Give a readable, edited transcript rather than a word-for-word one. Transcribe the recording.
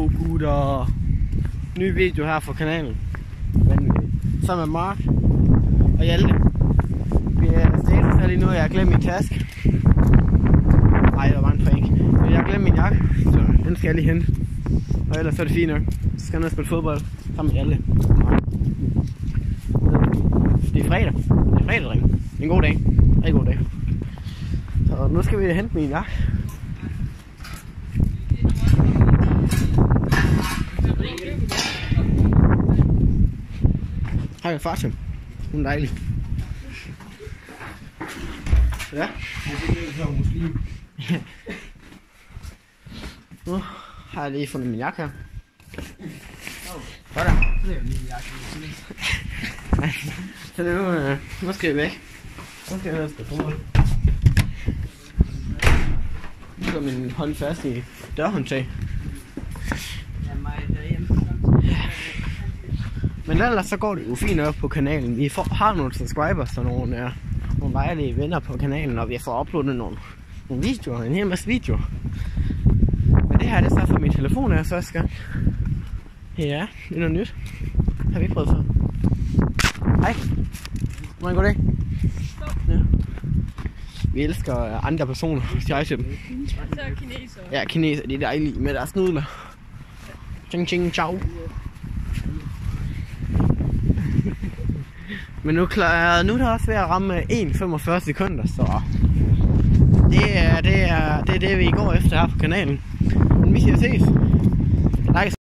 Yo gutter, ny video her fra kanalen. Sammen med Mark og Hjalte. Vi er status her lige nu, jeg har glemt min taske. Nej, det var bare en prank. Men jeg har glemt min jakke, så den skal jeg lige hente. Og ellers så er det fint nok. Så skal jeg ned og spille fodbold sammen med Hjalte. Det er fredag. Det er fredag, dreng. En god dag. En god dag. Så nu skal vi hente min jakke. Hej med Fatim. Hun er dejlig. Ja. Nu har jeg lige fundet min jakke her. Sådan. Det er min jakke. Så nu skal jeg væk. Nu skal jeg ned på fodbold. Nu skal min hånd fast i dørhåndtag. Men ellers så går det jo fint op på kanalen. Vi har nogle subscribers og nogle dejlige venner på kanalen, og vi får uploadet nogle videoer, en hel masse videoer. Men det her, det er så fra min telefon her første gang. Ja, det er noget nyt. Har vi ikke prøvet før. Hej. Må jeg gå det? Ja. Vi elsker andre personer, hvis jeg til dem. Så kineser. Ja, kineser, de er dejlige med deres nudler. Ching ching ciao. Men nu er det også ved at ramme 1,45 sekunder, så det er det, vi går efter her på kanalen. Men vi ses.